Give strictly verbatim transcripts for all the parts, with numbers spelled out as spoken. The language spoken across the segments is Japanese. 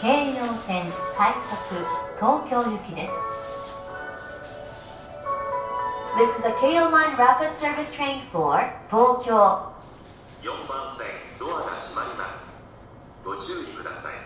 京葉線快速東京行きです。This is a Keio Line Rapid Service Train for 東京。 よんばん線ドアが閉まります。ご注意ください。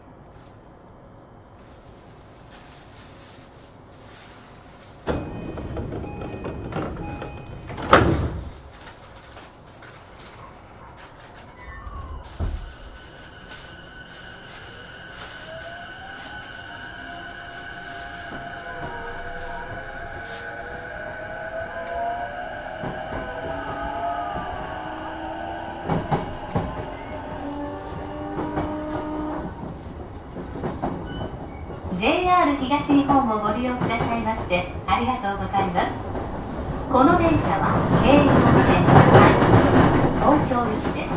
ジェイアール 東日本をご利用くださいましてありがとうございます。この電車は京葉線東京行きです。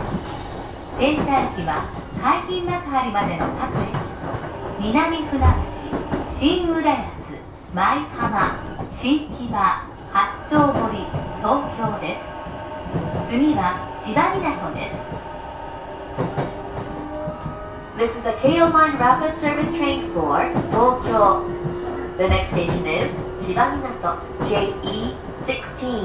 停車駅は海浜幕張までの各駅、南船橋、新浦安、舞浜、新木場、八丁堀、東京です。次は千葉港です。This is a Keio Line Rapid Service Train for Tokyo. The next station is Chibaminato, J E sixteen.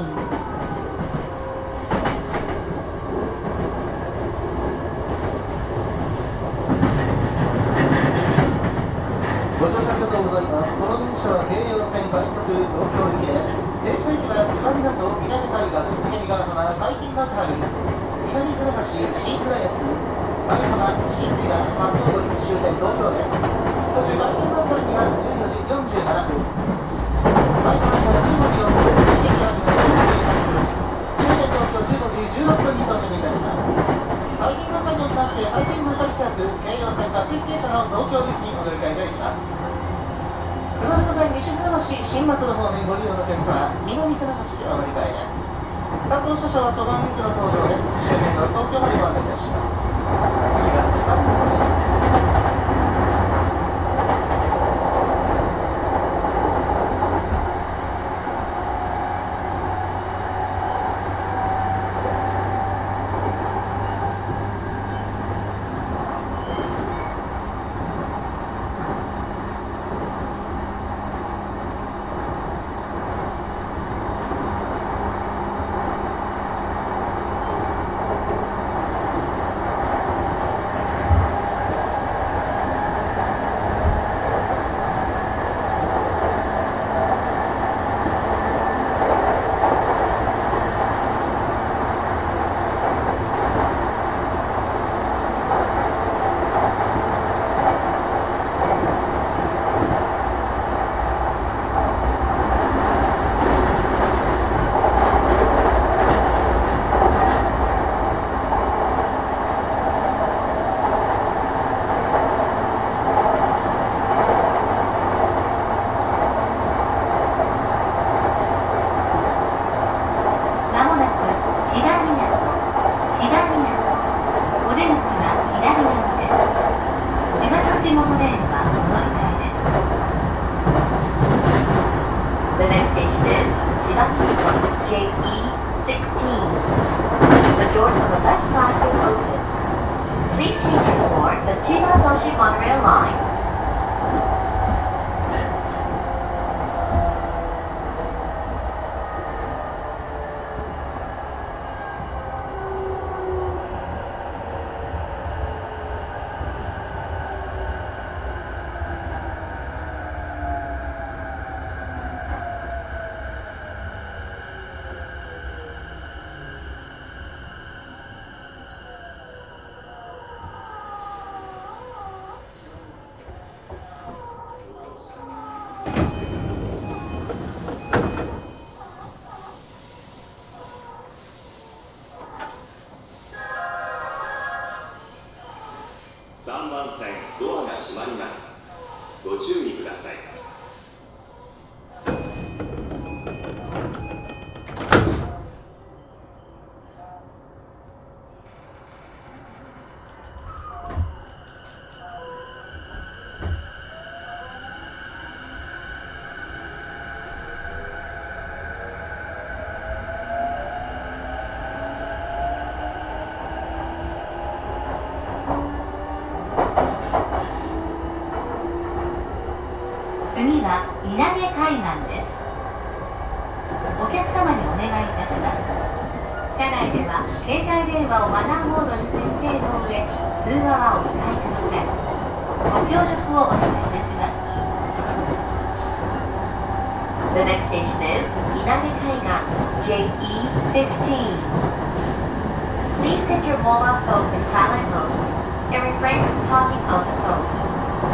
ご乗車ありがとうございます。この電車は京葉線快速東京行きです。停車駅は千葉港、南海岸、蝉川浜、海浜幕張、南船橋、新浦安、舞浜、新木場、八丁堀、終点東京です。途中海浜幕張にはじゅうよじよんじゅうななふん、舞浜にはじゅうごじよんぷん、新木場にはじゅうごじよんじゅうはっぷん、終点東京じゅうごじじゅうろっぷんに到着いたします。海浜幕張におきまして海浜幕張近く京葉線各駅停車の東京行きにお乗り換えいただきます。船坂線西船橋、新松戸方面ご利用のお客様、南船橋でお乗り換えです。担当車掌はそば向きの登場です。終点の東京までご案内いたします。次は千葉港です。 さんばん線ドアが閉まります。ご注意ください。 車内では携帯電話をマナーモードに設定の上、通話はお控えください。ご協力をお願いいたします。The next station is Inage Taiga, J E fifteen. Please set your mobile phone to silent mode and refrain from talking on the phone.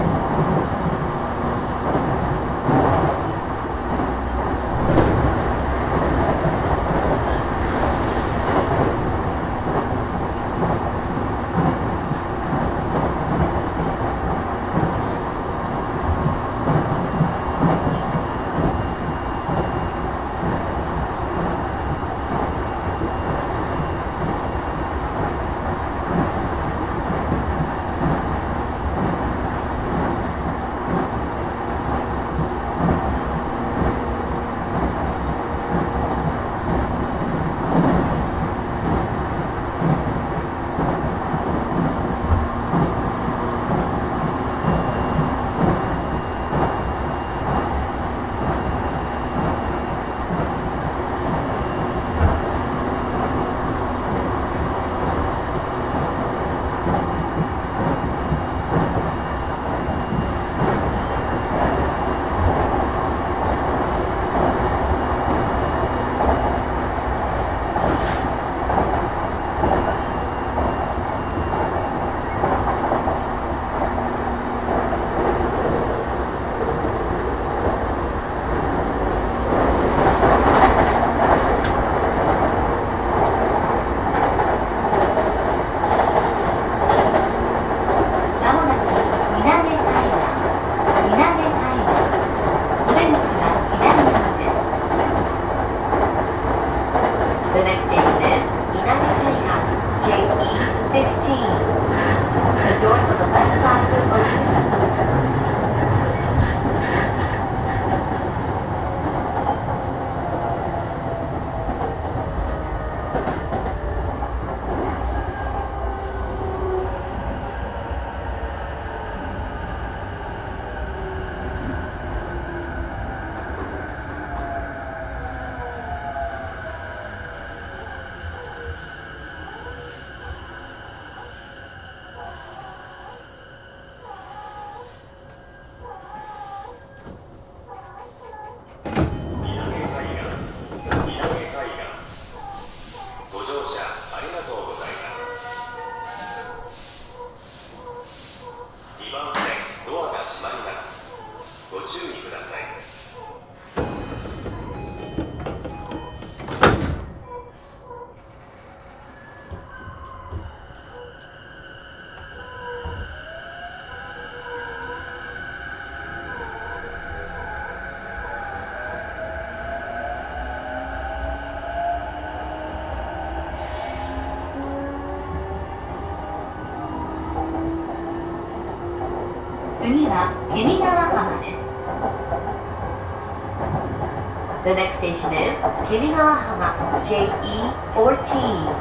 次はケミ川浜です。The next station is ケミ川浜 J E fourteen.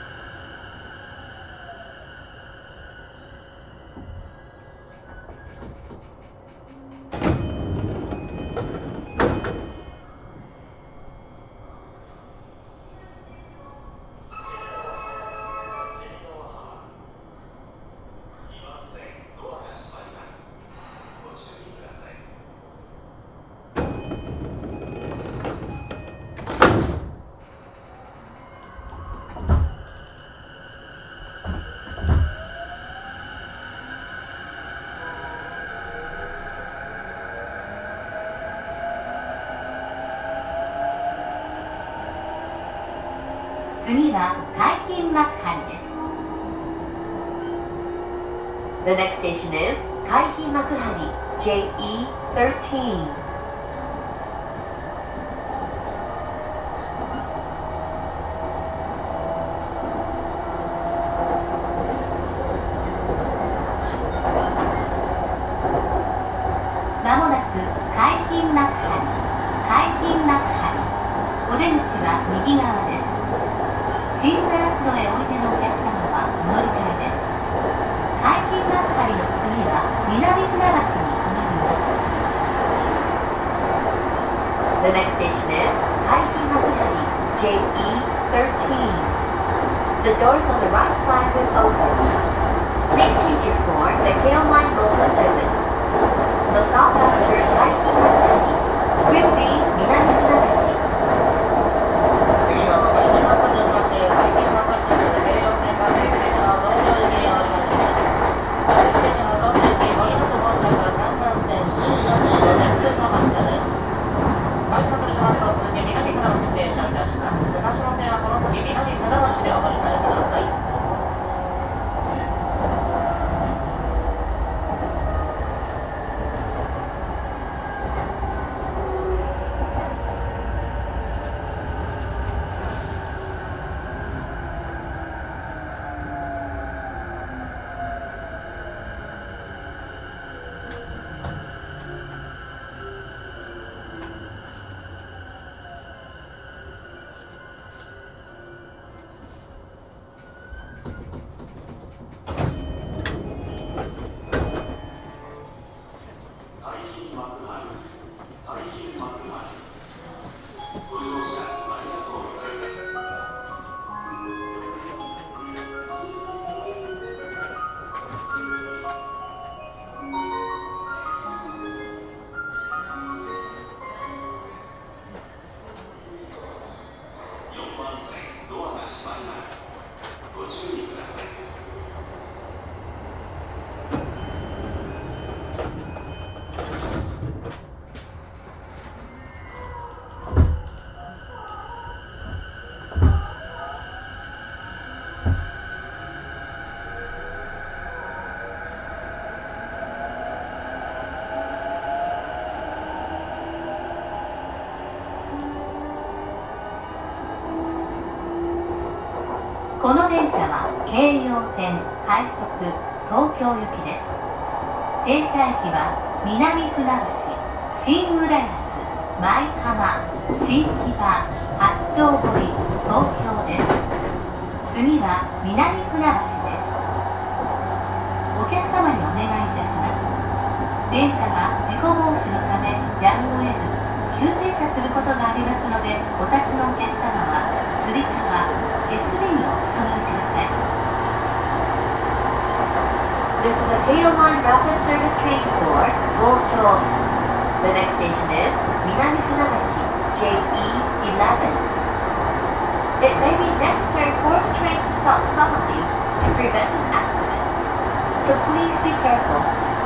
「 次は海浜幕張です。The next station is 海浜幕張 ジェイイーじゅうさん。まもなく海浜幕張、海浜幕張。お出口は右側です。新浦安戸へおいでのお客様はお乗り換えです。海浜幕張の次は南船橋に停まります。The next station is 海浜幕張 ジェイイーじゅうさん。The doors on the right side will open. Please change your for the K O Line local service. The stop after 海浜幕張 will be 南船橋。 次は海浜幕張をまして海浜幕張線で京葉線関連電車の東京行きにお願いします。関連電車の東京行き森本本線はさんばん線じゅうよじごじゅっぷんの発車です。海浜幕張の発車を続け南船橋停車いたします。武蔵野線はこの先南船橋でお乗り換えください。 この電車は京葉線快速東京行きです。停車駅は南船橋、新浦安、舞浜、新木場、八丁堀、東京です。次は南船橋です。お客様にお願いいたします。電車が事故防止のためやむを得ず急停車することがありますので、お立ちのお客様はつり革 エスビー をお使いください。This is a K O Line rapid service train for Tokyo. The next station is 南船橋 ジェイイーじゅういち. It may be necessary for the train to stop suddenly to prevent an accident. So please be careful.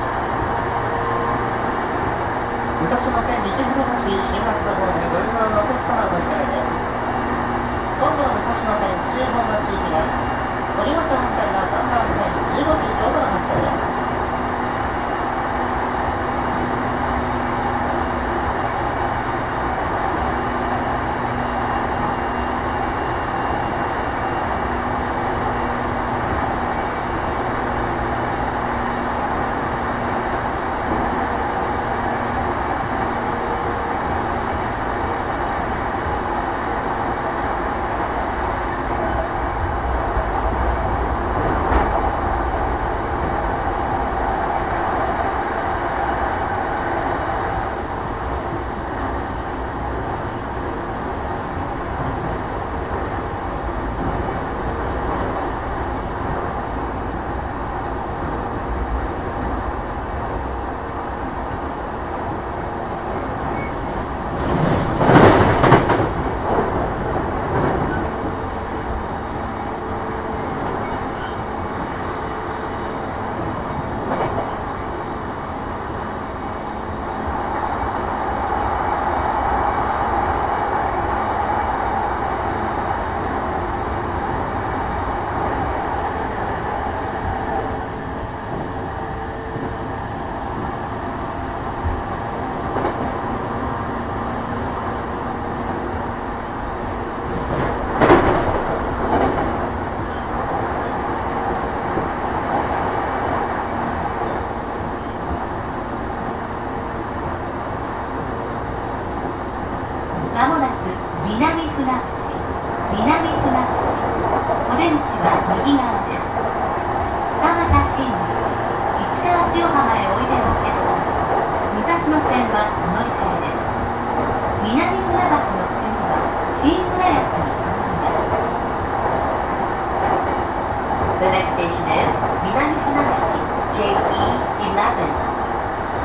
武蔵野線西船橋新松戸方面ご利用のお客様ご理解です。今度の武蔵野線府中本町行きです。ご利用者本体はさんばん線じゅうごじちょうどの発車です。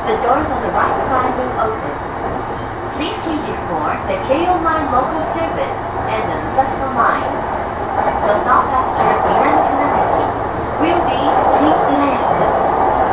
The doors on the right side will open. Please change it for the Keio Line local service and the Musashino Line. The stop after Minami Kanahashi will be Shin-Urayasu.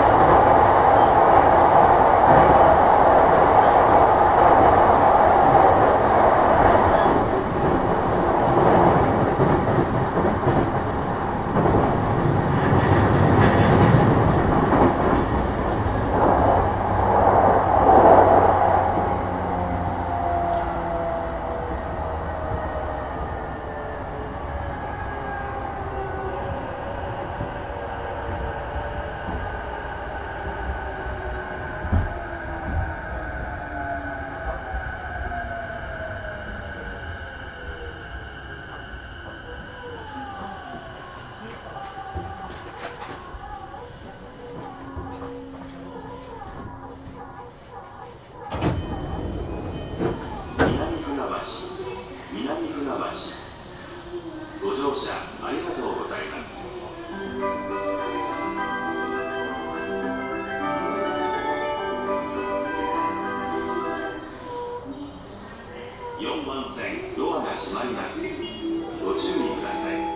よんばん線ドアが閉まります。ご注意ください。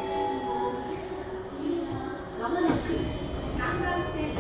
まもなくさんばん線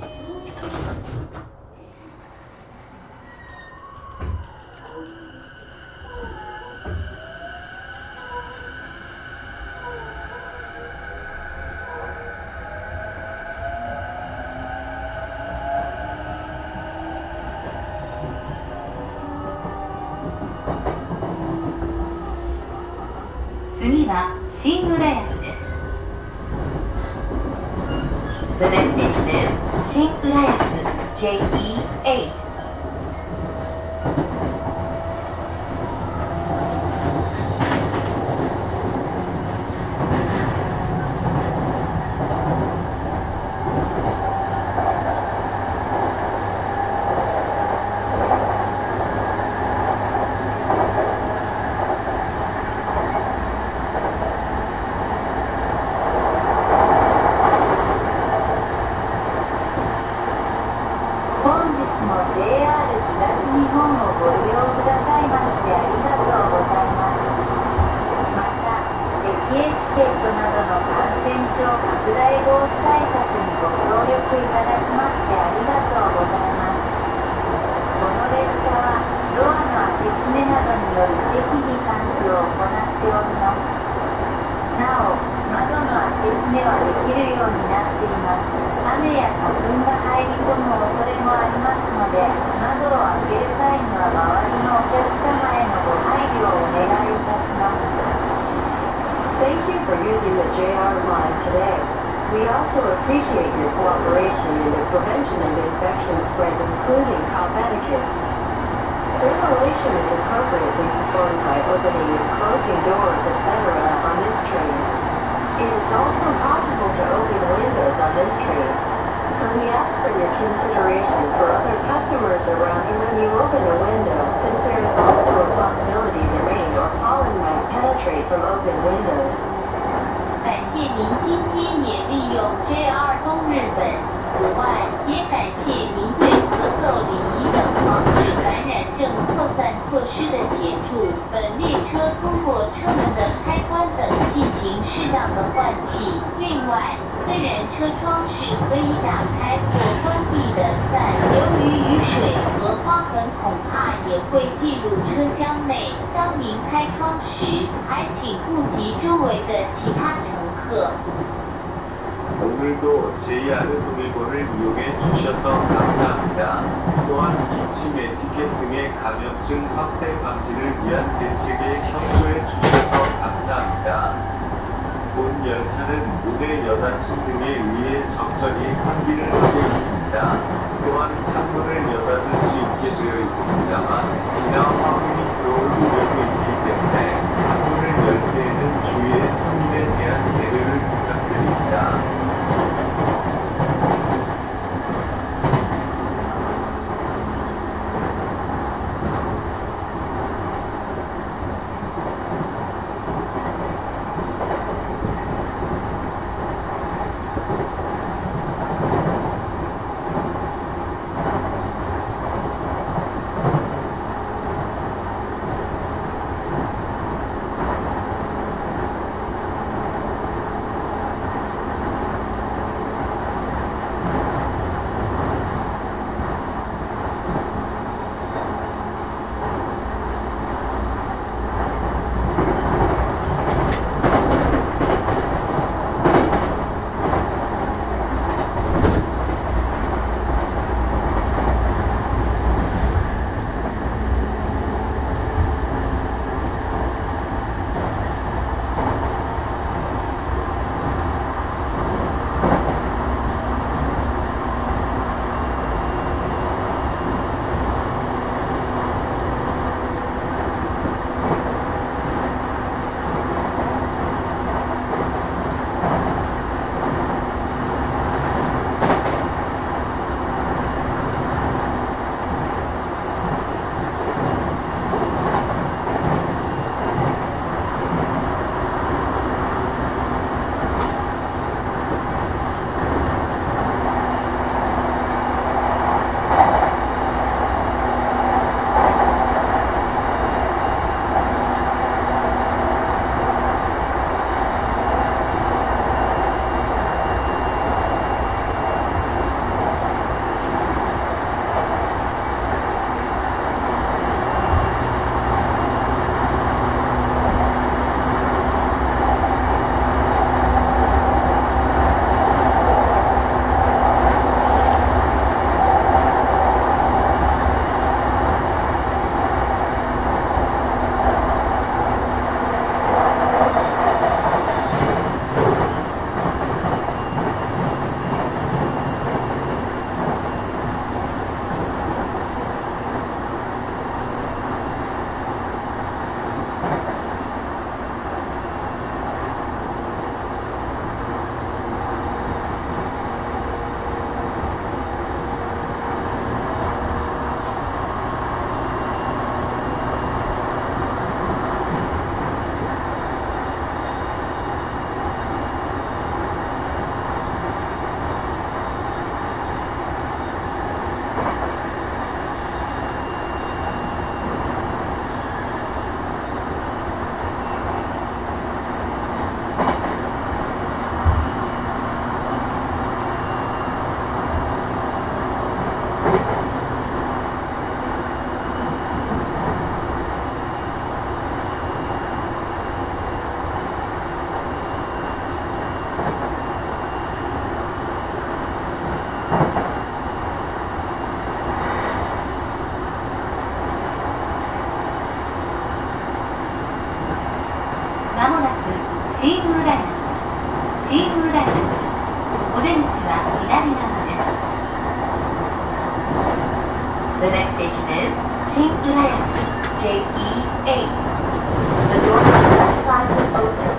次は新浦安です。The next station is 新浦安 ジェイイーエイト。 Thank you for using the J R line today. We also appreciate your cooperation in the prevention of infection spread, including cough etiquette. Ventilation is appropriately performed by opening and closing doors, et cetera on this train. It is also possible to open windows on this train, so we ask for your consideration for other customers around you when you open a window, since there is also a possibility the rain or pollen might penetrate from open windows. 感谢您今天也利用 J R 东日本，此外也感谢您对咳嗽、礼仪等防治感染症扩散措施的协助。本列车通过车门的开关等进行适当的换气。另外，虽然车窗是可以打开或关闭的，但由于雨水和花痕恐怕也会进入车厢内。当您开窗时，还请顾及周围的其他乘客。 오늘도 제이아르 동일본을 이용해 주셔서 감사합니다. 또한 기침, 에티켓 등의 감염증 확대 방지를 위한 대책에 협조해 주셔서 감사합니다. 본 열차는 무대 여닫침 등에 의해 적절히 환기를 하고 있습니다. 또한 창문을 여닫을 수 있게 되어 있습니다만 비나 화물이 들어올 우려도 있기 때문에 창문을 열 때에는 주위의 서민에 대한 배려를 부탁드립니다. The next station is Shinkurayaki, J E eight. The doors on the left side will open.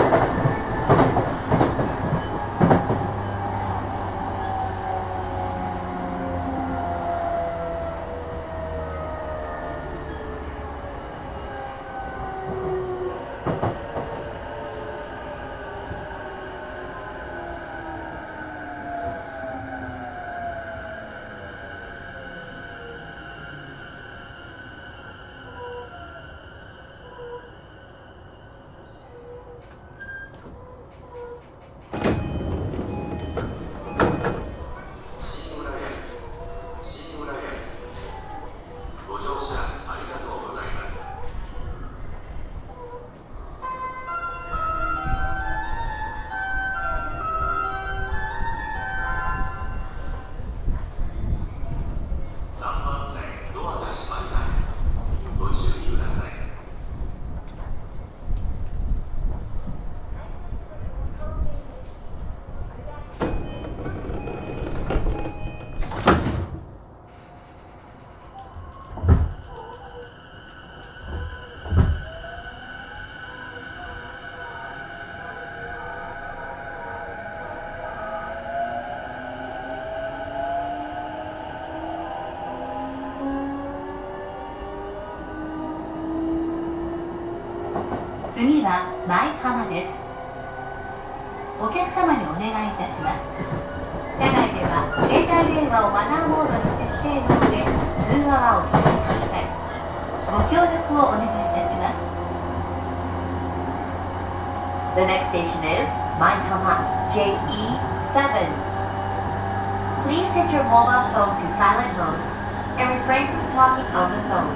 次は舞浜です。お客様にお願いいたします。車内では携帯電話をマナーモードに設定の上、通話はお控えください。ご協力をお願いいたします。The next station is Maihama, J E seven. Please set your mobile phone to silent mode and refrain from talking on the phone.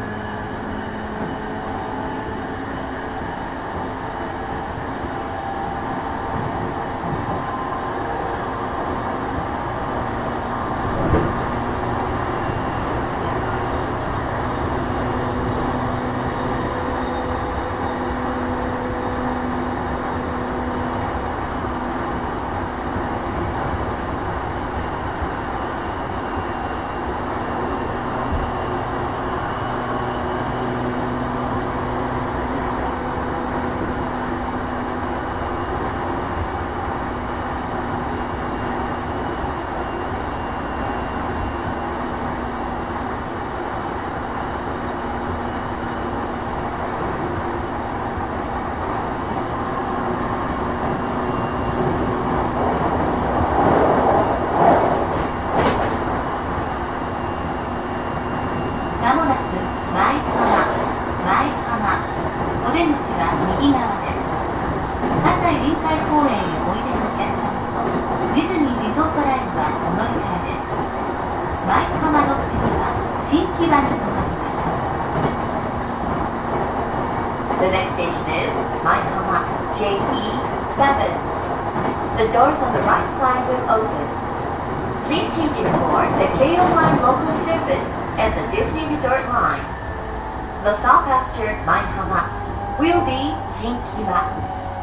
The next station is Maihama, J E seven. The doors on the right side will open. Please change it for the Keio Line local service and the Disney Resort line. The stop after Maihama will be Shinkiba.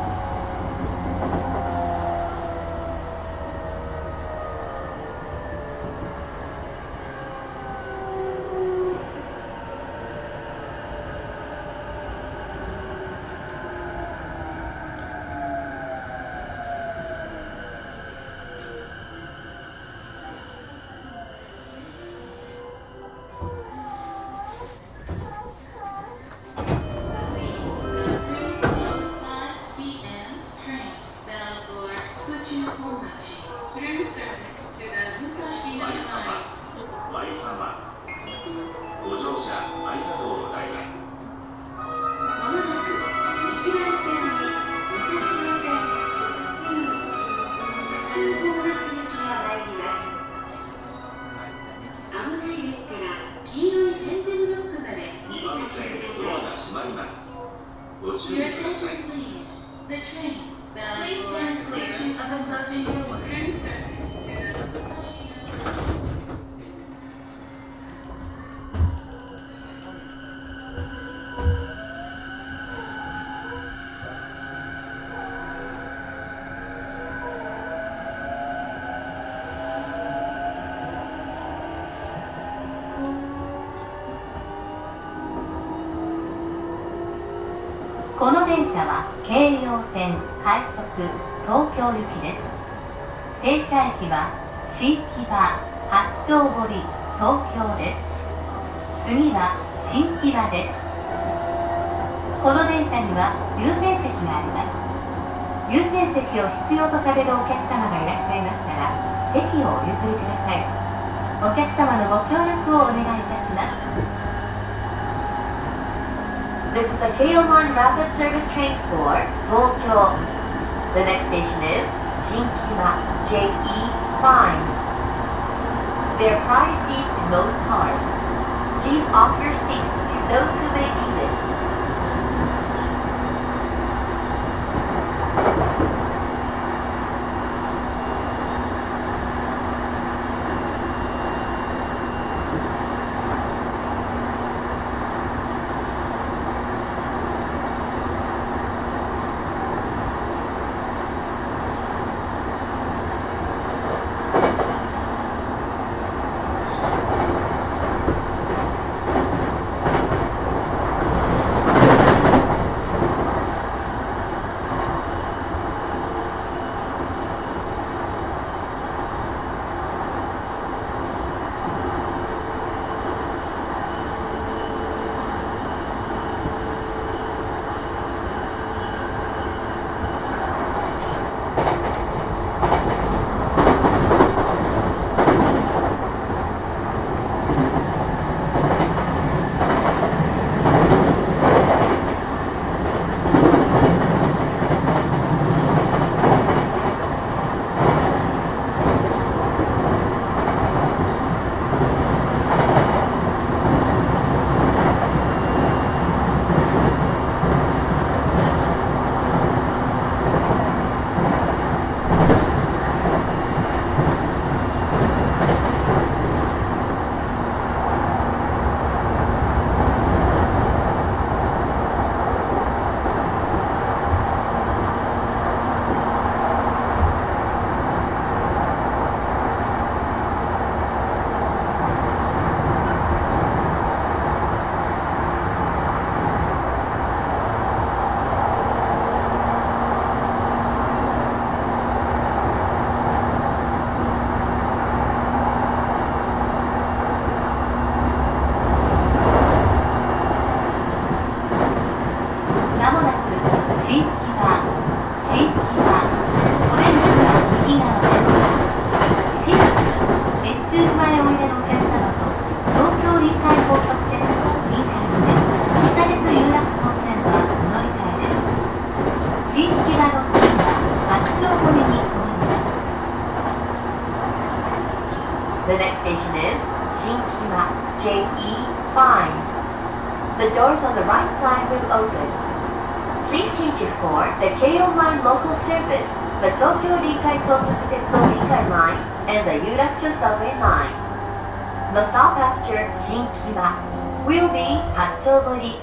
Your attention, please. The train. Please stand clear of enclosing doors. Room service to the Musashino. Thank you. この電車は京葉線快速東京行きです。停車駅は新木場、八丁堀、東京です。次は新木場です。この電車には優先席があります。優先席を必要とされるお客様がいらっしゃいましたら、席をお譲りください。お客様のご協力をお願いいたします。This is a Keio Line rapid service train for Tokyo. The next station is Shinkiba J E five. There are prize seats in most cars. Please offer your seats to those who may need it. The doors on the right side will open. Please change it for the Keio Line local service, the Tokyo Rinkai Kosuku Tetsudo Rinkai Line, and the Yurakucho Subway Line. The stop after Shinkiba will be Hachobori.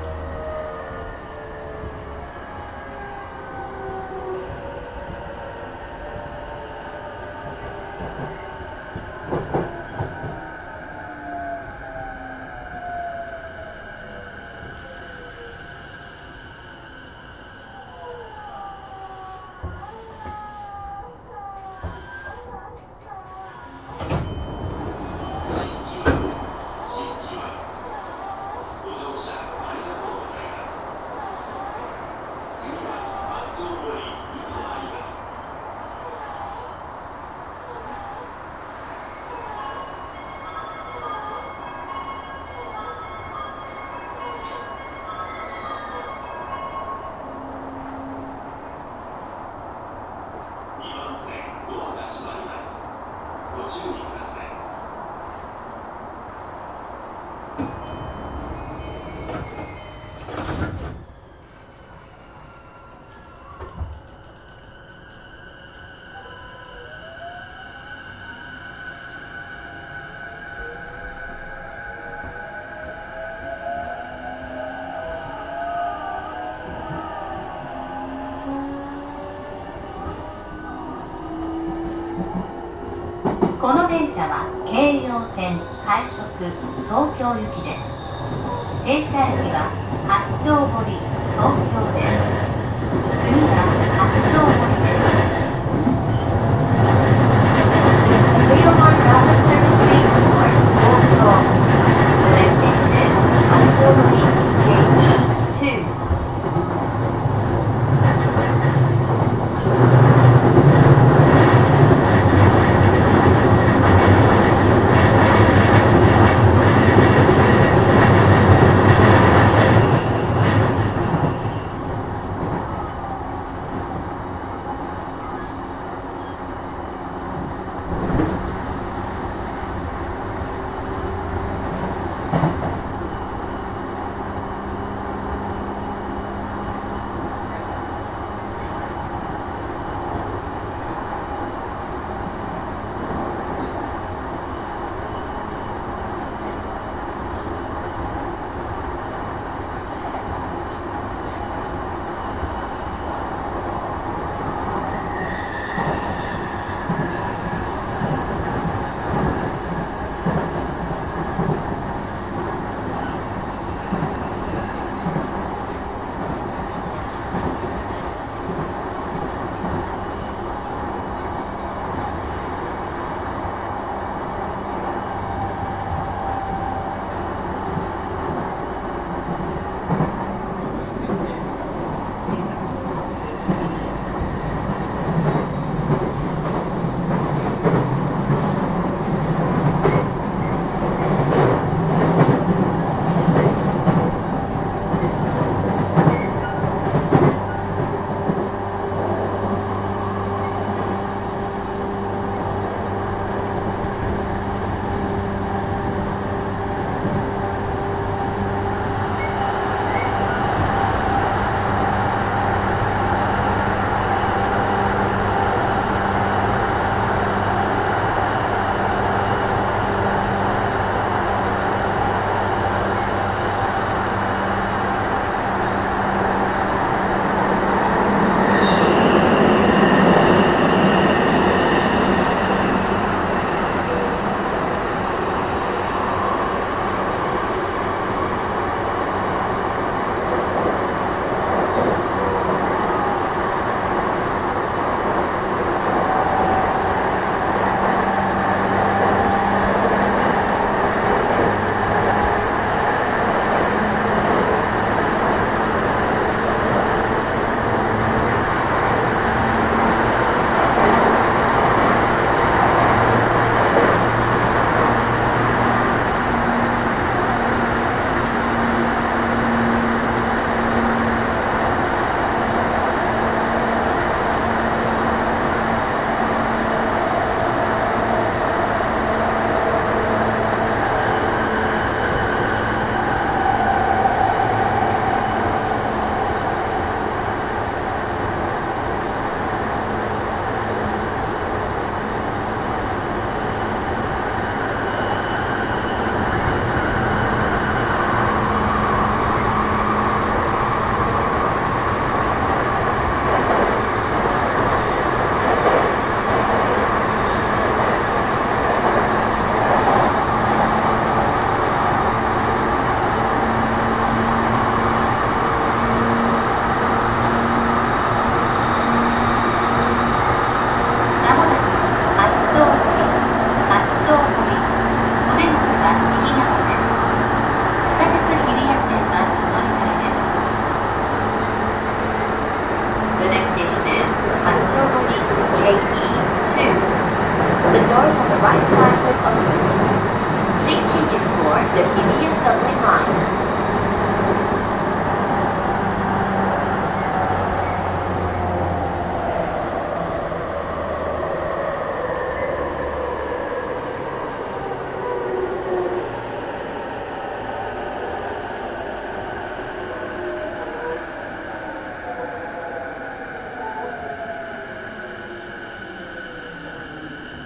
この電車は京葉線快速東京行きです。停車駅は八丁堀、 東京です。次は八丁堀です。Leonard Robinson Station for Tokyo. The next station is Hachijori J E two.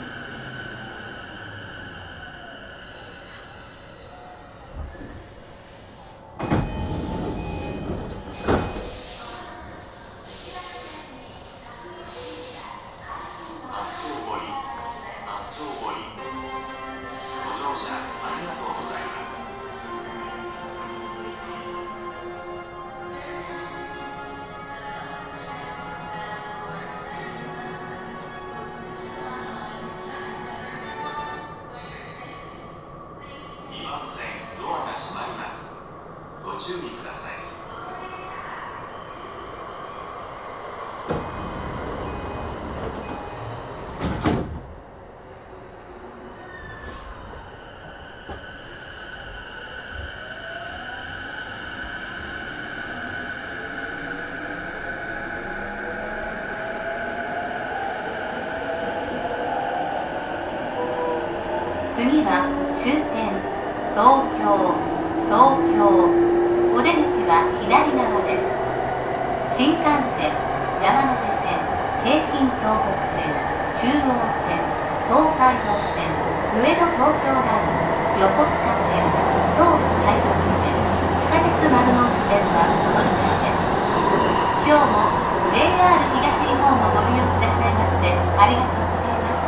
「 注意ください。 次は終点東京東京お出口は左側です。新幹線山手線京浜東北線中央線東海道線上野東京ライン横須賀線東海北線地下鉄丸の内線はお乗り換えです。今日も ジェイアール 東日本をご利用くださいましてありがとうございました。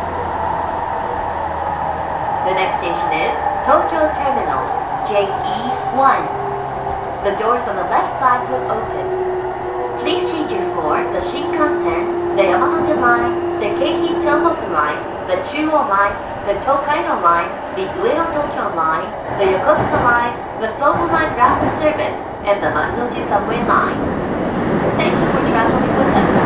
The next station is Tokyo Terminal, J E one. The doors on the left side will open. Please change it for the Shinkansen, the Yamanote Line, the Keiki Tohoku Line, the Chuo Line, the Tokaido Line, the Ueno Tokyo Line, the Yokosuka Line, the Sobu Line Rapid Service, and the Marunouchi Subway Line. Thank you for traveling with us.